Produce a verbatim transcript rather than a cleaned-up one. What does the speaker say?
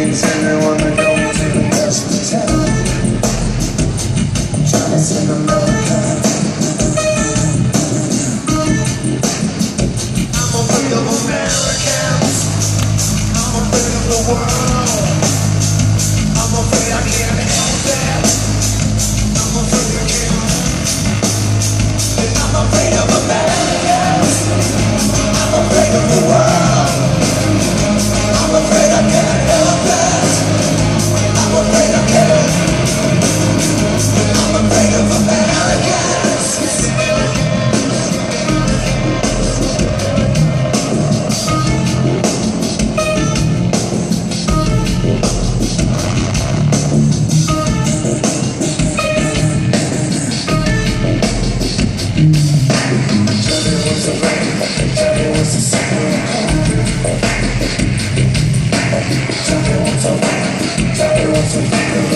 things and they wanna go to the best hotel. Trying to sing America. I'm afraid of Americans. I'm afraid of the world. I'm afraid I can't help it. I'm afraid I can't. And I'm afraid of Americans. I'm afraid of the world. I'm afraid I can't help it. I'm afraid I can't. I'm afraid of Americans. Tell me what's the rain. Tell me what's the secret. Tell me what's the rain. Tell me what's the